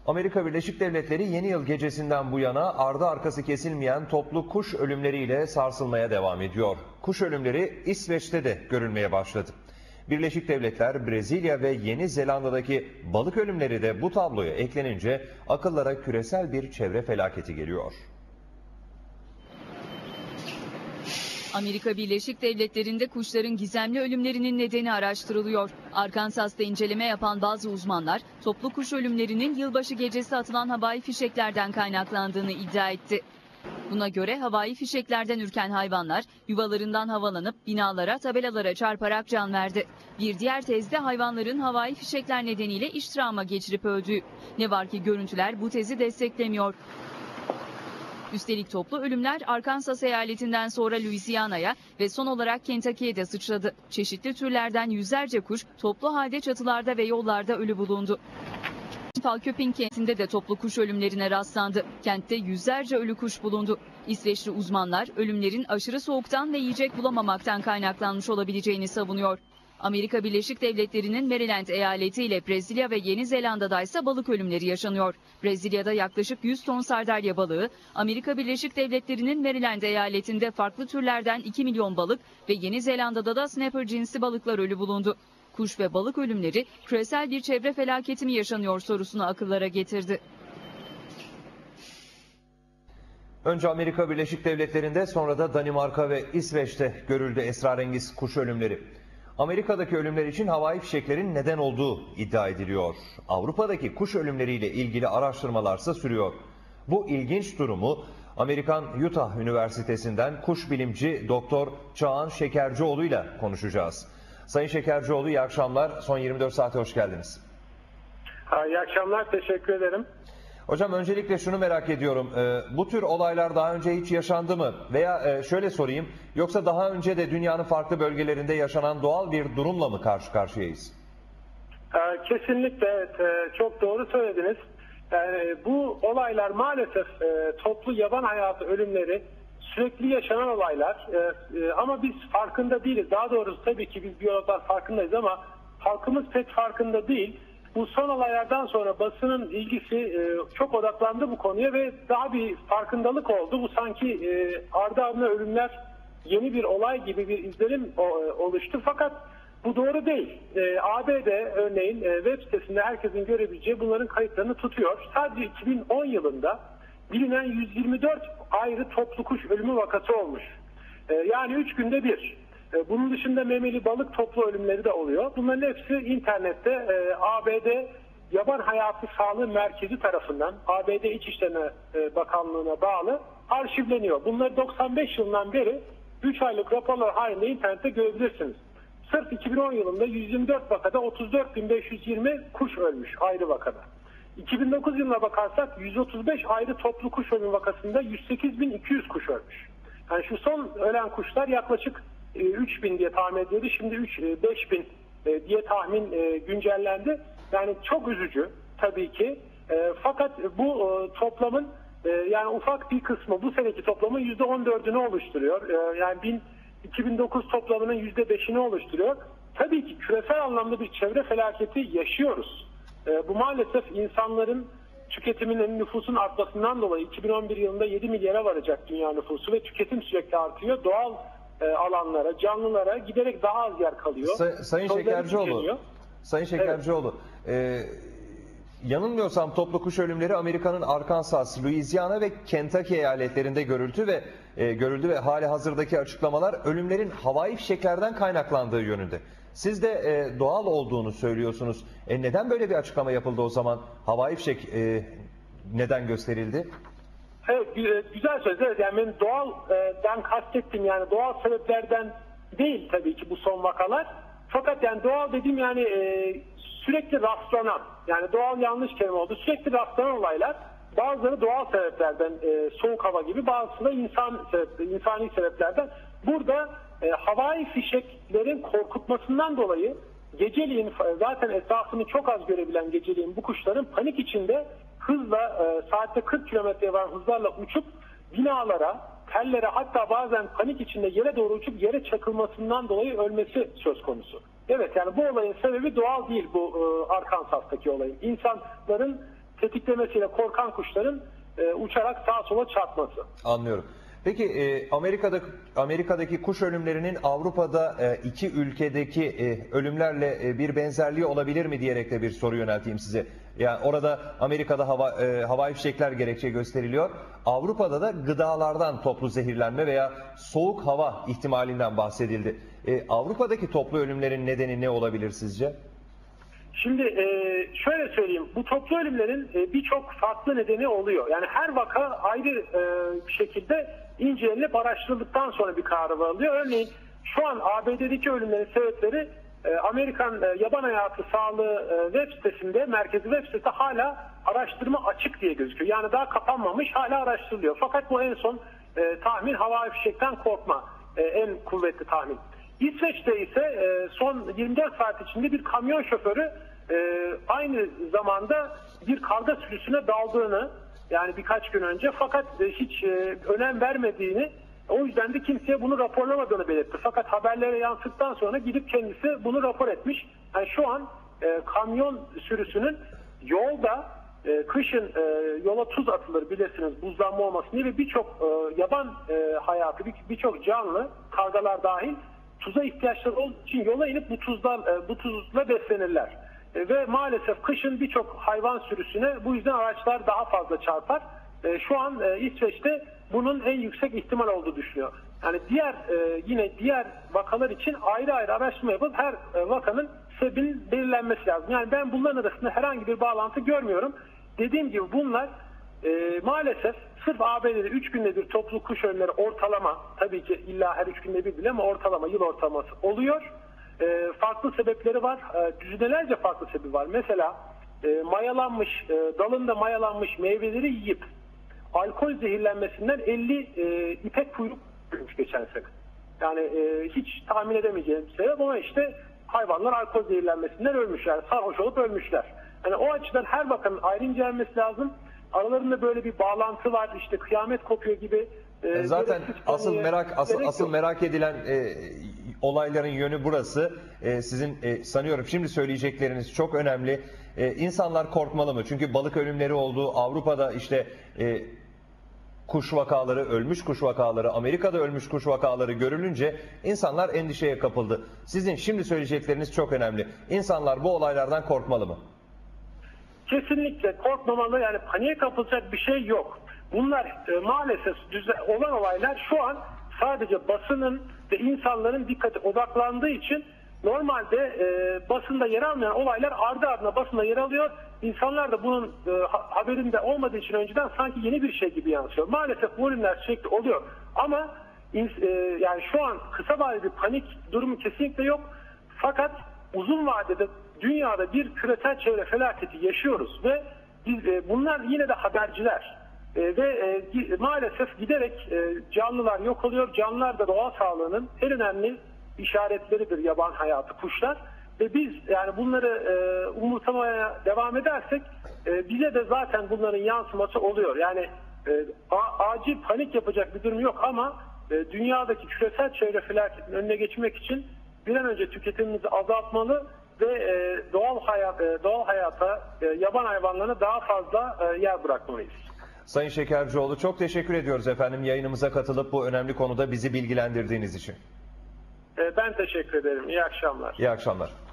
Amerika Birleşik Devletleri yeni yıl gecesinden bu yana ardı arkası kesilmeyen toplu kuş ölümleriyle sarsılmaya devam ediyor. Kuş ölümleri İsveç'te de görülmeye başladı. Birleşik Devletler, Brezilya ve Yeni Zelanda'daki balık ölümleri de bu tabloya eklenince akıllara küresel bir çevre felaketi geliyor. Amerika Birleşik Devletleri'nde kuşların gizemli ölümlerinin nedeni araştırılıyor. Arkansas'ta inceleme yapan bazı uzmanlar toplu kuş ölümlerinin yılbaşı gecesi atılan havai fişeklerden kaynaklandığını iddia etti. Buna göre havai fişeklerden ürken hayvanlar yuvalarından havalanıp binalara, tabelalara çarparak can verdi. Bir diğer tezde hayvanların havai fişekler nedeniyle iç travma geçirip öldüğü. Ne var ki görüntüler bu tezi desteklemiyor. Üstelik toplu ölümler Arkansas eyaletinden sonra Louisiana'ya ve son olarak Kentucky'ye de sıçradı. Çeşitli türlerden yüzlerce kuş toplu halde çatılarda ve yollarda ölü bulundu. Falköping kentinde de toplu kuş ölümlerine rastlandı. Kentte yüzlerce ölü kuş bulundu. İsveçli uzmanlar ölümlerin aşırı soğuktan ve yiyecek bulamamaktan kaynaklanmış olabileceğini savunuyor. Amerika Birleşik Devletleri'nin Maryland eyaleti ile Brezilya ve Yeni Zelanda'da ise balık ölümleri yaşanıyor. Brezilya'da yaklaşık 100 ton sardalya balığı, Amerika Birleşik Devletleri'nin Maryland eyaletinde farklı türlerden 2 milyon balık ve Yeni Zelanda'da da snapper cinsi balıklar ölü bulundu. Kuş ve balık ölümleri küresel bir çevre felaketi mi yaşanıyor sorusunu akıllara getirdi. Önce Amerika Birleşik Devletleri'nde sonra da Danimarka ve İsveç'te görüldü esrarengiz kuş ölümleri. Amerika'daki ölümler için havai fişeklerin neden olduğu iddia ediliyor. Avrupa'daki kuş ölümleriyle ilgili araştırmalarsa sürüyor. Bu ilginç durumu Amerikan Utah Üniversitesi'nden kuş bilimci Doktor Çağan Şekercioğlu ile konuşacağız. Sayın Şekercioğlu, iyi akşamlar. Son 24 saate hoş geldiniz. İyi akşamlar, teşekkür ederim. Hocam, öncelikle şunu merak ediyorum. Bu tür olaylar daha önce hiç yaşandı mı? Veya şöyle sorayım, yoksa daha önce de dünyanın farklı bölgelerinde yaşanan doğal bir durumla mı karşı karşıyayız? Kesinlikle evet, çok doğru söylediniz. Yani bu olaylar maalesef toplu yaban hayatı ölümleri sürekli yaşanan olaylar ama biz farkında değiliz. Daha doğrusu tabii ki biz biyologlar farkındayız ama halkımız pek farkında değil. Bu son olaylardan sonra basının ilgisi çok odaklandı bu konuya ve daha bir farkındalık oldu. Bu sanki ardı ardına ölümler yeni bir olay gibi bir izlenim oluştu. Fakat bu doğru değil. ABD örneğin web sitesinde herkesin görebileceği bunların kayıtlarını tutuyor. Sadece 2010 yılında bilinen 124 ayrı toplu kuş ölümü vakası olmuş. Yani 3 günde bir. Bunun dışında memeli balık toplu ölümleri de oluyor. Bunların hepsi internette ABD Yaban Hayatı Sağlığı Merkezi tarafından ABD İçişleri Bakanlığı'na bağlı arşivleniyor. Bunları 95 yılından beri 3 aylık raporlar halinde internette görebilirsiniz. Sırf 2010 yılında 124 vakada 34.520 kuş ölmüş ayrı vakada. 2009 yılına bakarsak 135 ayrı toplu kuş ölümü vakasında 108.200 kuş ölmüş. Yani şu son ölen kuşlar yaklaşık 3.000 diye tahmin ediyordu. Şimdi 5.000 diye tahmin güncellendi. Yani çok üzücü tabii ki. Fakat bu toplamın yani ufak bir kısmı bu seneki toplamın %14'ünü oluşturuyor. Yani 2009 toplamının %5'ini oluşturuyor. Tabii ki küresel anlamda bir çevre felaketi yaşıyoruz. Bu maalesef insanların tüketiminin, nüfusun artmasından dolayı 2011 yılında 7 milyara varacak dünya nüfusu ve tüketim sürekli artıyor. Doğal alanlara, canlılara giderek daha az yer kalıyor. Sayın Şekercioğlu, evet. Yanılmıyorsam toplu kuş ölümleri Amerika'nın Arkansas, Louisiana ve Kentucky eyaletlerinde görüldü ve hali hazırdaki açıklamalar ölümlerin havai fişeklerden kaynaklandığı yönünde. Siz de doğal olduğunu söylüyorsunuz. Neden böyle bir açıklama yapıldı o zaman? Havai fişek neden gösterildi? Evet, güzel söz. Evet, yani ben doğaldan kastettim, yani doğal sebeplerden değil tabii ki bu son vakalar. Fakat yani doğal dediğim yani sürekli rastlanan, yani doğal yanlış kelime oldu, sürekli rastlanan olaylar. Bazıları doğal sebeplerden, soğuk hava gibi, bazısı da insani sebeplerden. Burada havai fişeklerin korkutmasından dolayı geceliğin, zaten etrafını çok az görebilen geceliğin bu kuşların panik içinde hızla saatte 40 kilometreye varan hızlarla uçup binalara, tellere, hatta bazen panik içinde yere doğru uçup yere çakılmasından dolayı ölmesi söz konusu. Evet, yani bu olayın sebebi doğal değil, bu Arkansas'taki olayın. İnsanların tetiklemesiyle korkan kuşların uçarak sağa sola çarpması. Anlıyorum. Peki Amerika'daki kuş ölümlerinin Avrupa'da iki ülkedeki ölümlerle bir benzerliği olabilir mi diyerek de bir soru yönelteyim size. Yani orada Amerika'da havai fişekler gerekçe gösteriliyor. Avrupa'da da gıdalardan toplu zehirlenme veya soğuk hava ihtimalinden bahsedildi. Avrupa'daki toplu ölümlerin nedeni ne olabilir sizce? Şimdi şöyle söyleyeyim, bu toplu ölümlerin birçok farklı nedeni oluyor. Yani her vaka ayrı bir şekilde incelenip araştırıldıktan sonra bir karar alıyor. Örneğin şu an ABD'deki ölümlerin sebepleri Amerikan Yaban Hayatı Sağlığı web sitesinde, merkezi web sitesi hala araştırma açık diye gözüküyor. Yani daha kapanmamış, hala araştırılıyor. Fakat bu en son tahmin havai fişekten korkma, en kuvvetli tahmin. İsveç'te ise son 24 saat içinde bir kamyon şoförü aynı zamanda bir karga sürüsüne daldığını, yani birkaç gün önce, fakat hiç önem vermediğini, o yüzden de kimseye bunu raporlamadığını belirtti. Fakat haberlere yansıttıktan sonra gidip kendisi bunu rapor etmiş. Yani şu an kamyon sürüsünün yolda, kışın yola tuz atılır bilirsiniz, buzlanma olmasın diye, ve birçok yaban hayatı, birçok canlı, kargalar dahil, tuza ihtiyaçları olduğu için yola inip bu tuzla beslenirler. Ve maalesef kışın birçok hayvan sürüsüne bu yüzden araçlar daha fazla çarpar. Şu an İsveç'te bunun en yüksek ihtimal olduğu düşünüyor. Yani yine diğer vakalar için ayrı ayrı araştırma yapıp her vakanın sebebinin belirlenmesi lazım. Yani ben bunların arasında herhangi bir bağlantı görmüyorum. Dediğim gibi bunlar maalesef sırf ABD'de 3 günde bir toplu kuş ölümleri ortalama, tabii ki illa her 3 günde bir bile, ama ortalama, yıl ortalaması oluyor. Farklı sebepleri var. Düzinelerce farklı sebebi var. Mesela mayalanmış, dalında mayalanmış meyveleri yiyip alkol zehirlenmesinden 50 ipek kuyruk ölmüş geçen sene. Yani hiç tahmin edemeyeceğim bir sebep, ama işte hayvanlar alkol zehirlenmesinden ölmüş. Yani sarhoş olup ölmüşler. Yani o açıdan her vakanın ayrı incelenmesi lazım. Aralarında böyle bir bağlantı var, işte kıyamet kopuyor gibi. Zaten asıl merak edilen olayların yönü burası. Sizin sanıyorum şimdi söyleyecekleriniz çok önemli. İnsanlar korkmalı mı? Çünkü balık ölümleri oldu. Avrupa'da işte kuş vakaları, ölmüş kuş vakaları, Amerika'da ölmüş kuş vakaları görülünce insanlar endişeye kapıldı. Sizin şimdi söyleyecekleriniz çok önemli. İnsanlar bu olaylardan korkmalı mı? Kesinlikle korkmamalı, yani paniğe kapılacak bir şey yok. Bunlar maalesef olan olaylar şu an sadece basının ve insanların dikkati odaklandığı için normalde basında yer almayan olaylar ardı ardına basında yer alıyor. İnsanlar da bunun haberinde olmadığı için önceden sanki yeni bir şey gibi yansıyor. Maalesef bu ölümler sürekli oluyor. Ama yani şu an kısa vadeli bir panik durumu kesinlikle yok. Fakat uzun vadede dünyada bir küresel çevre felaketi yaşıyoruz ve bunlar yine de haberciler. Ve maalesef giderek canlılar yok oluyor. Canlılar da doğa sağlığının en önemli işaretleridir, yaban hayatı, kuşlar. Ve biz yani bunları umursamaya devam edersek bize de zaten bunların yansıması oluyor. Yani acil panik yapacak bir durum yok, ama dünyadaki küresel çevre felaketinin önüne geçmek için bir an önce tüketimimizi azaltmalı ve doğal hayata, yaban hayvanlarına daha fazla yer bırakmalıyız. Sayın Şekercioğlu, çok teşekkür ediyoruz efendim yayınımıza katılıp bu önemli konuda bizi bilgilendirdiğiniz için. Ben teşekkür ederim. İyi akşamlar. İyi akşamlar.